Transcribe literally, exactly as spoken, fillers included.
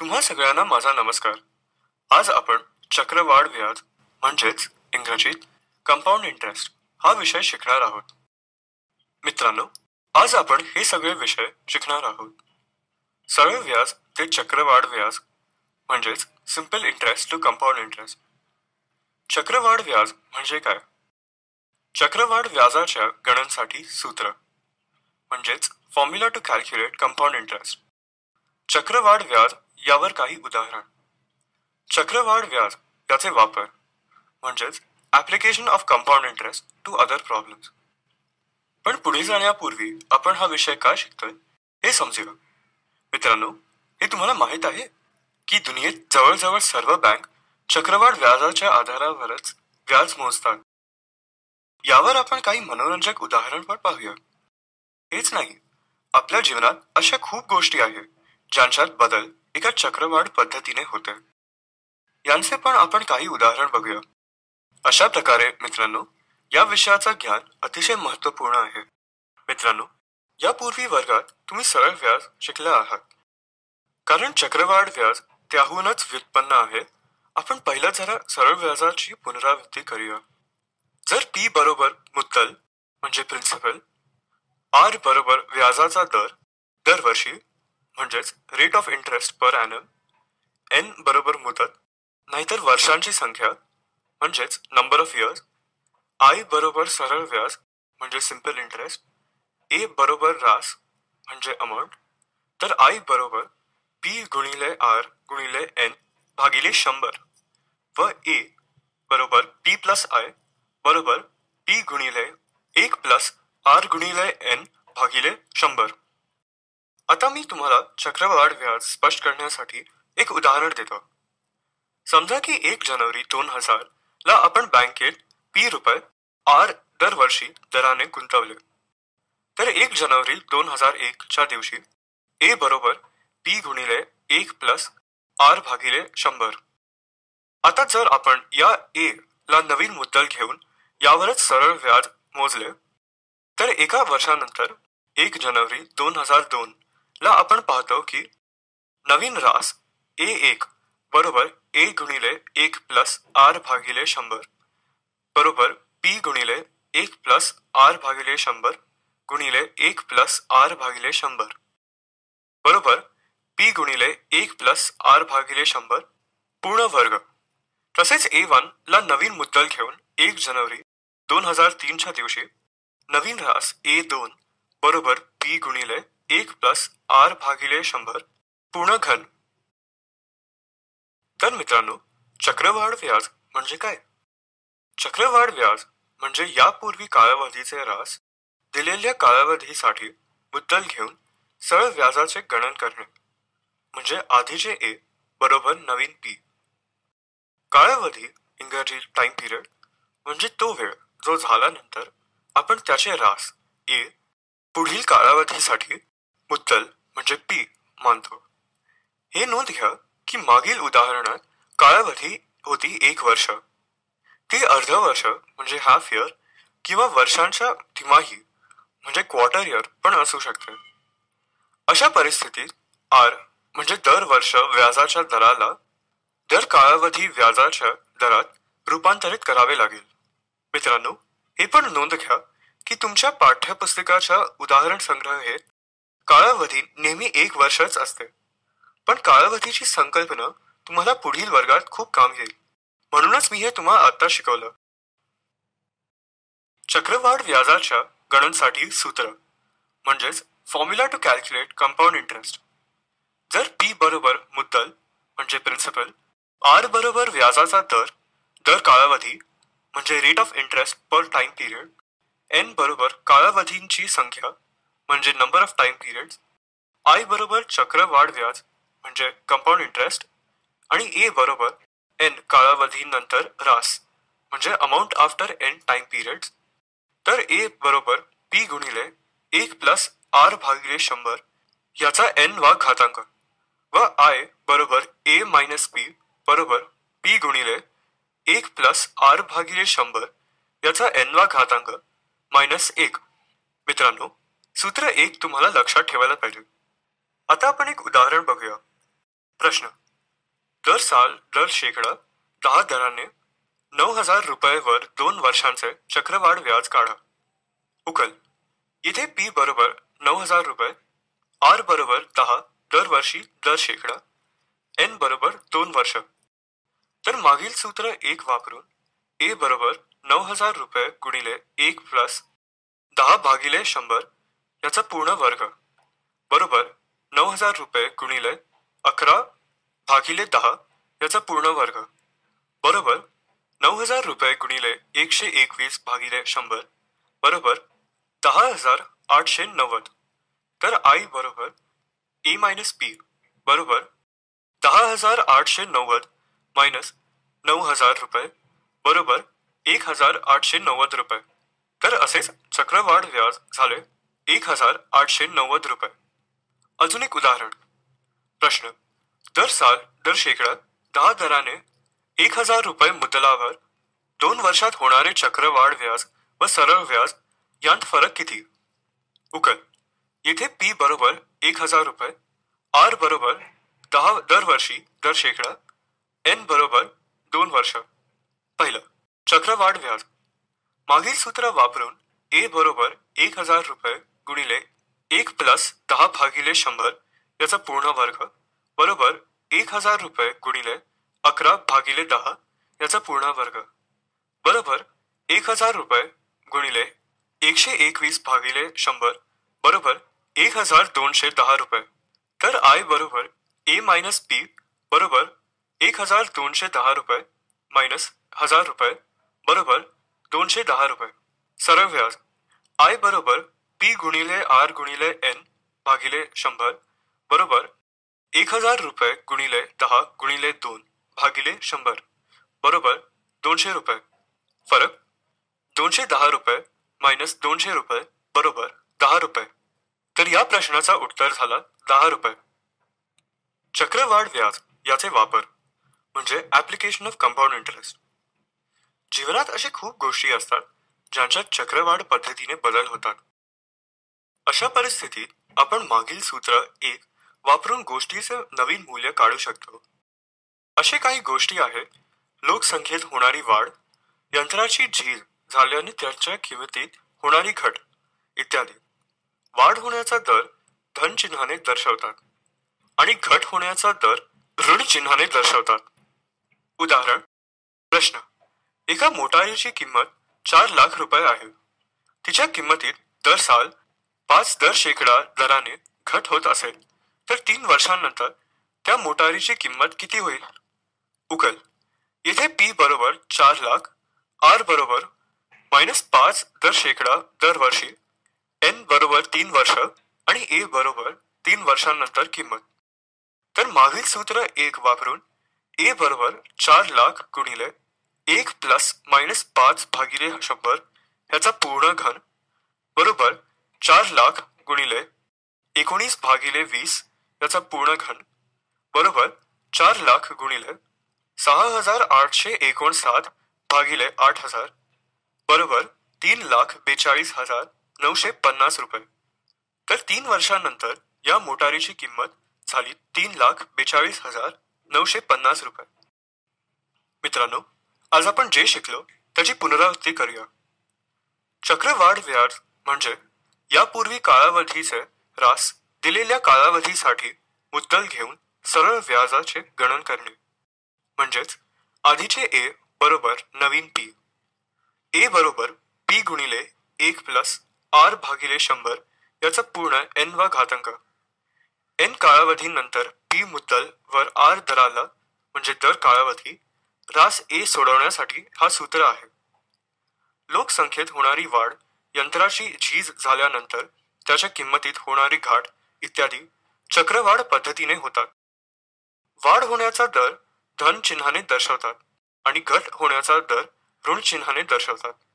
तुम्हा सगळ्यांना माझा नमस्कार। आज आपण चक्रवाढ व्याज म्हणजेच इंग्रजीत कंपाऊंड इंटरेस्ट हा विषय शिकणार आहोत। मित्रांनो, आज आपण हे सगळे विषय शिकणार आहोत। सरळ व्याज ते चक्रवाढ व्याज म्हणजेच simple interest to compound interest. चक्रवाढ व्याज म्हणजे काय? चक्रवाढ व्याजाच्या गणनेसाठी सूत्र म्हणजेच formula to calculate compound interest. चक्रवाढ व्याज यावर काही उदाहरण। चक्रवाढ व्याज याचे वापर म्हणजेच application of compound interest to other problems. पण पुढे जाण्यापूर्वी आपण हा विषय का शिकतोय हे समजूया। मित्रांनो, हे तुम्हाला माहित आहे की दुनियेत जवळजवळ सर्व बँक चक्रवाढ व्याजाच्या आधारावरच व्याज मोजतात। यावर आपण काही मनोरंजक उदाहरण पण पाहूया। हेच नाही, आपल्या जीवनात अशा खूप गोष्टी आहेत ज्यांच्यात बदल एका चक्रवाढ पद्धतीने होते। यांचे पण आपण काही उदाहरण बघूया। अशा प्रकारे मित्रांनो, या विषयाचा ज्ञान अतिशय महत्त्वपूर्ण आहे। मित्रांनो, यापूर्वी वर्गात तुम्ही सरळ व्याज शिकले आहात, कारण चक्रवाढ व्याज त्याहूनच व्युत्पन्न आहे। आपण पहिला जरा सरळ व्याजाची पुनरावृत्ती करूया। जर पी बरोबर मुद्दल म्हणजे प्रिन्सिपल, आर बरोबर व्याजाचा दर दरवर्षी म्हणजेच rate of interest per annum, N बरोबर मुदत नाहीतर वर्षांची संख्या म्हणजेच नंबर ऑफ इयर्स, आय बरोबर सरळ व्याज म्हणजे सिंपल इंटरेस्ट, ए बरोबर रास म्हणजे अमाऊंट, तर आय बरोबर पी गुणिले आर गुणिले एन भागिले शंभर व ए बरोबर पी प्लस आय बरोबर पी गुणिले एक प्लस आर गुणिले एन भागिले शंभर। आता मी तुम्हाला चक्रवाढ व्याज स्पष्ट करण्यासाठी एक उदाहरण देतो। समजा की एक जानेवारी दोन हजार ला आपण बँकेत पी रुपये आर दरवर्षी दराने गुंतवले, तर एक जानेवारी दोन हजार एक च्या दिवशी ए बरोबर पी गुणिले एक प्लस आर भागिले शंभर। आता जर आपण या ए ला नवीन मुद्दल घेऊन यावरच सरळ व्याज मोजले, तर एका वर्षानंतर एक जानेवारी दोन हजार दोन ला आपण पाहतो की नवीन रास ए एक बरोबर ए गुणिले एक प्लस आर भागिले शंभर बरोबर पी गुणिले एक प्लस आर भागिले शंभर गुणिले एक प्लस आर भागिले शंभर बरोबर पी गुणिले एक प्लस आर भागिले शंभर पूर्ण वर्ग। तसेच ए वन ला नवीन मुद्दल घेऊन एक जानेवारी दोन हजार तीन च्या दिवशी नवीन रास ए दोन बरोबर पी गुणिले एक प्लस आर भागिले शंभर पूर्ण घन। तर मित्रांनो, चक्रवाढ व्याज म्हणजे काय? चक्रवाढ व्याज म्हणजे यापूर्वी कालावधीचे रास दिलेल्या कालावधीसाठी मुद्दल घेऊन सरळ व्याजाचे गणन करणे, म्हणजे आधीचे ए बरोबर नवीन पी। कालावधी इंग्रजी टाइम पिरियड म्हणजे तो वेळ जो झाल्यानंतर आपण त्याचे रास ए पुढील कालावधीसाठी मुद्दल म्हणजे पी मानतो। हे नोंद घ्या की मागील उदाहरणात कालावधी होती एक वर्ष, ती अर्ध वर्ष म्हणजे हाफ इयर किंवा वर्षांच्या तिमाही म्हणजे क्वार्टर इयर पण असू शकते। अशा परिस्थितीत आर म्हणजे दर वर्ष व्याजाच्या दराला दर कालावधी व्याजाच्या दरात रूपांतरित करावे लागेल। मित्रांनो, हे पण नोंद घ्या की तुमच्या पाठ्यपुस्तकाच्या उदाहरण संग्रहेत कालावधी नेहमी एक वर्षच असते, पण कालावधीची संकल्पना तुम्हाला पुढील वर्गात खूप काम येईल, म्हणूनच मी हे तुम्हाला आता शिकवलं। चक्रवाढ व्याजाच्या गणनेसाठी सूत्र म्हणजेच formula to calculate compound interest. जर पी बरोबर मुद्दल म्हणजे प्रिन्सिपल, आर बरोबर व्याजाचा दर दर कालावधी म्हणजे rate of interest per time period, N बरोबर कालावधींची संख्या म्हणजे number of time periods, I बरोबर चक्रवाढ व्याज म्हणजे कंपाऊंड इंटरेस्ट आणि ए बरोबर एन कालावधीनंतर रास म्हणजे amount after N time periods, तर ए बरोबर पी गुणिले एक प्लस आर भागिले शंभर याचा एन वा घातांक व आय बरोबर ए मायनस पी बरोबर पी गुणिले एक प्लस आर भागिले शंभर याचा एन वा घातांक मायनस एक। मित्रांनो, सूत्र एक तुम्हाला लक्षात ठेवायला पाहिजे। आता आपण एक उदाहरण बघूया। प्रश्न. दर साल दर शेकडा दहा दराने नऊ हजार रुपये दोन वर्षांचे चक्रवाढ व्याज काढा. उकल. इथे पी बरोबर नऊ हजार रुपये, आर बरोबर दहा दरवर्षी दर शेकडा, एन बरोबर दोन वर्ष. तर मागील सूत्र एक वापरून ए बरोबर नऊ हजार रुपये गुणिले एक प्लस दहा भागिले शंभर याचा पूर्ण वर्ग बरोबर नऊ हजार रुपये गुणिले अकरा भागिले दहा याचा पूर्ण वर्ग बरोबर नऊ हजार रुपये गुणिले एकशे एकवीस भागिले शंभर बरोबर दहा हजार आठशे नव्वद. तर आई बरोबर ए मायनस पी बरोबर दहा हजार आठशे नव्वद मायनस नऊ हजार रुपये बरोबर एक हजार आठशे नव्वद रुपये. तर असेच चक्रवाढ व्याज झाले एक हजार आठशे नव्वद रुपये. अजून एक उदाहरण. प्रश्न. दर साल दर शेकडा दहा दराने एक हजार रुपये मुद्दलावर दोन वर्षात होणारे चक्रवाढ व्याज व सरळ व्याज यांत फरक किती? उकल. येथे पी बरोबर एक हजार रुपये, आर बरोबर दहा दरवर्षी दर शेकडा, एन बरोबर दोन वर्ष. पहिलं. चक्रवाढ व्याज. मागील सूत्र वापरून ए बरोबर एक हजार रुपये गुणिले एक प्लस दहा भागिले शंभर याचा पूर्ण वर्ग बरोबर एक हजार रुपये गुणिले अकरा भागिले दहा याचा पूर्ण वर्ग बरोबर एक हजार रुपये गुणिले एकशे एकवीस भागिले शंभर बरोबर एक हजार दोनशे दहा रुपये. तर आय बरोबर ए मायनस पी बरोबर एक हजार दोनशे दहा रुपये मायनस हजार रुपये बरोबर दोनशे दहा रुपये. सरळ व्याज. आय बरोबर पी गुणिले आर गुणिले एन भागिले शंभर बरोबर एक हजार रुपये गुणिले दहा गुणिले दोन भागिले शंभर बरोबर दोनशे रुपये. फरक दोनशे दहा रुपये मायनस दोनशे रुपये बरोबर दहा रुपये. तर या प्रश्नाचा उत्तर झाला दहा रुपये. चक्रवाढ व्याज याचे वापर म्हणजे ऍप्लिकेशन ऑफ कंपाऊंड इंटरेस्ट. जीवनात अशी खूप गोष्टी असतात ज्यांच्यात चक्रवाढ पद्धतीने बदल होतात. अशा परिस्थितीत आपण मागील सूत्र एक वापरून गोष्टीचे नवीन मूल्य काढू शकतो. असे काही गोष्टी आहेत. लोकसंख्येत होणारी वाढ, यंत्राची झीज झाल्याने त्याच्या किमतीत होणारी घट इत्यादी. वाढ होण्याचा दर धन चिन्हाने दर्शवतात आणि घट होण्याचा दर ऋण चिन्हाने दर्शवतात. उदाहरण. प्रश्न. एका मोटारीची किंमत चार लाख रुपये आहे. तिच्या किंमतीत दर साल पाच दर शेकडा दराने घट होत असेल तर तीन वर्षांनंतर त्या मोटारीची किंमत किती होईल? उकल. येथे पी बरोबर चार लाख, आर बरोबर मायनस पाच दर शेकडा दरवर्षी, एन बरोबर तीन वर्ष आणि ए बरोबर तीन वर्षांनंतर किंमत. तर मागील सूत्र एक वापरून ए बरोबर चार लाख गुणिले एक प्लस मायनस पाच भागिले शंभर ह्याचा पूर्ण घन बरोबर चार लाख गुणिले एकोणीस भागिले वीस याचा पूर्ण घन बरोबर चार लाख गुणिले सहा हजार आठशे एकोणसाठ भागिले आठ हजार बरोबर तीन लाख बेचाळीस हजार नऊशे पन्नास रुपये. तर तीन वर्षांनंतर या मोटारीची किंमत झाली तीन लाख बेचाळीस हजार नऊशे पन्नास रुपये. मित्रांनो, आज आपण जे शिकलो त्याची पुनरावृत्ती करूया. चक्रवाढ व्याज म्हणजे यापूर्वी कालावधीचे रास दिलेल्या कालावधीसाठी मुद्दल घेऊन सरळ व्याजाचे गणन करणे. म्हणजेच आधीचे ए बरोबर नवीन पी, ए बरोबर पी गुणिले एक प्लस आर भागिले शंभर याचा पूर्ण एन वा घातांक. एन कालावधीनंतर पी मुद्दल वर आर दराला म्हणजे दर कालावधी रास ए सोडवण्यासाठी हा सूत्र आहे. लोकसंख्येत होणारी वाढ, यंत्राची झीज झाल्यानंतर त्याच्या किंमतीत होणारी घाट इत्यादी चक्रवाढ पद्धतीने होतात. वाढ होण्याचा दर धन चिन्हाने दर्शवतात आणि घट होण्याचा दर ऋण चिन्हाने दर्शवतात.